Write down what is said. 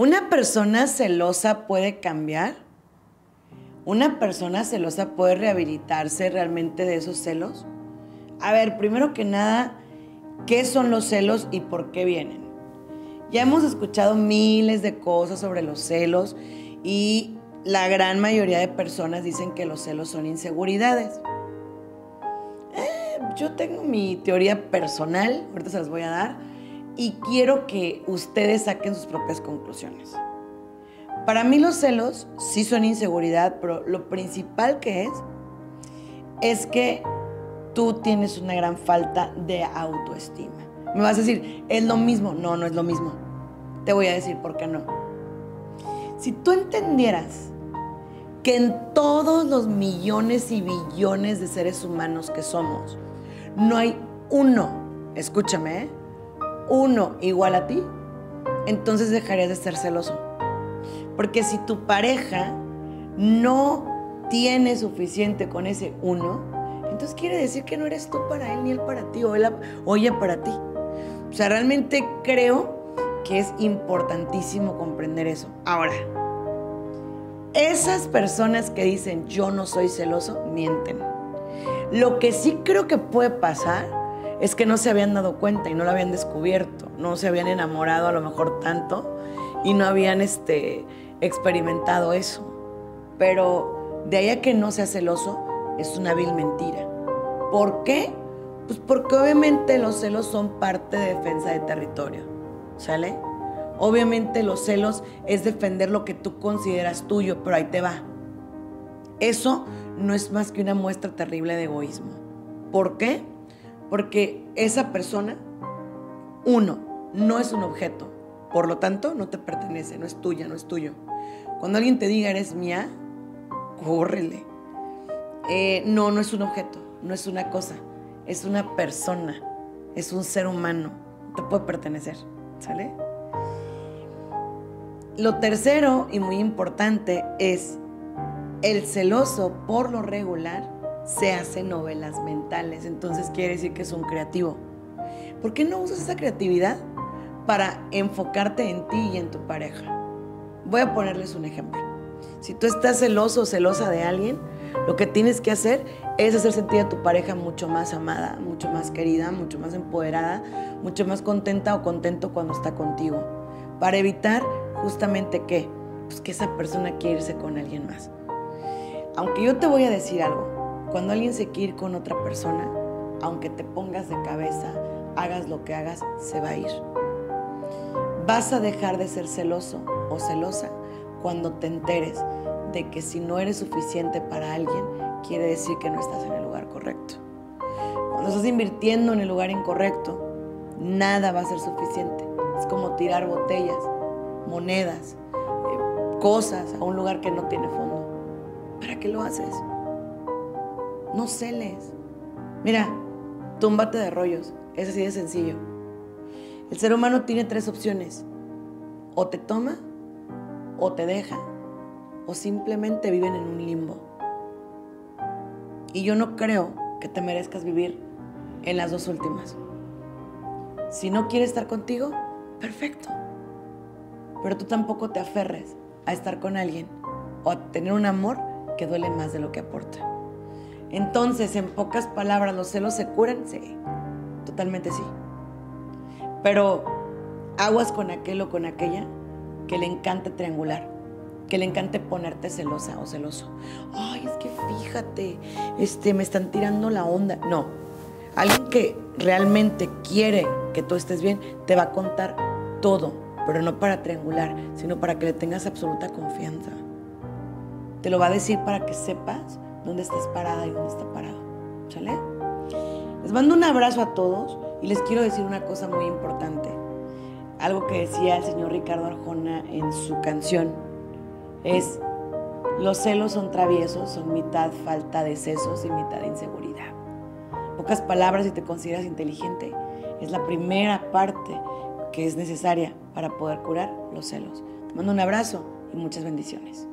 ¿Una persona celosa puede cambiar? ¿Una persona celosa puede rehabilitarse realmente de esos celos? A ver, primero que nada, ¿qué son los celos y por qué vienen? Ya hemos escuchado miles de cosas sobre los celos y la gran mayoría de personas dicen que los celos son inseguridades. Yo tengo mi teoría personal, ahorita se las voy a dar, y quiero que ustedes saquen sus propias conclusiones. Para mí los celos sí son inseguridad, pero lo principal que es que tú tienes una gran falta de autoestima. Me vas a decir, ¿es lo mismo? No, no es lo mismo. Te voy a decir por qué no. Si tú entendieras que en todos los millones y billones de seres humanos que somos, no hay uno, escúchame, uno igual a ti, entonces dejarías de ser celoso. Porque si tu pareja no tiene suficiente con ese uno, entonces quiere decir que no eres tú para él, ni él para ti, o ella para ti. O sea, realmente creo que es importantísimo comprender eso. Ahora, esas personas que dicen yo no soy celoso, mienten. Lo que sí creo que puede pasar es que no se habían dado cuenta y no lo habían descubierto, no se habían enamorado a lo mejor tanto y no habían experimentado eso. Pero de ahí a que no sea celoso es una vil mentira. ¿Por qué? Pues porque obviamente los celos son parte de defensa de territorio, ¿sale? Obviamente los celos es defender lo que tú consideras tuyo, pero ahí te va. Eso no es más que una muestra terrible de egoísmo. ¿Por qué? Porque esa persona, uno, no es un objeto, por lo tanto no te pertenece, no es tuya, no es tuyo. Cuando alguien te diga eres mía, córrele. No es un objeto, no es una cosa, es una persona, es un ser humano, te puede pertenecer, ¿sale? Lo tercero y muy importante es el celoso por lo regular se hace novelas mentales, entonces quiere decir que es un creativo. ¿Por qué no usas esa creatividad para enfocarte en ti y en tu pareja? Voy a ponerles un ejemplo. Si tú estás celoso o celosa de alguien, lo que tienes que hacer es hacer sentir a tu pareja mucho más amada, mucho más querida, mucho más empoderada, mucho más contenta o contento cuando está contigo, para evitar justamente que esa persona quiere irse con alguien más. Aunque yo te voy a decir algo, cuando alguien se quiere ir con otra persona, aunque te pongas de cabeza, hagas lo que hagas, se va a ir. Vas a dejar de ser celoso o celosa cuando te enteres de que si no eres suficiente para alguien, quiere decir que no estás en el lugar correcto. Cuando estás invirtiendo en el lugar incorrecto, nada va a ser suficiente. Es como tirar botellas, monedas, cosas a un lugar que no tiene fondo. ¿Para qué lo haces? No celes. Mira, túmbate de rollos. Es así de sencillo. El ser humano tiene 3 opciones. O te toma, o te deja, o simplemente viven en un limbo. Y yo no creo que te merezcas vivir en las 2 últimas. Si no quiere estar contigo, perfecto. Pero tú tampoco te aferres a estar con alguien o a tener un amor que duele más de lo que aporta. Entonces, en pocas palabras, ¿los celos se curan? Sí, totalmente sí. Pero aguas con aquel o con aquella que le encante triangular, que le encante ponerte celosa o celoso. Ay, es que fíjate, me están tirando la onda. No, alguien que realmente quiere que tú estés bien, te va a contar todo, pero no para triangular, sino para que le tengas absoluta confianza. Te lo va a decir para que sepas dónde estás parada y dónde está parado, ¿sale? Les mando un abrazo a todos y les quiero decir una cosa muy importante. Algo que decía el señor Ricardo Arjona en su canción es: los celos son traviesos, son mitad falta de sesos y mitad inseguridad. En pocas palabras, si te consideras inteligente, es la primera parte que es necesaria para poder curar los celos. Te mando un abrazo y muchas bendiciones.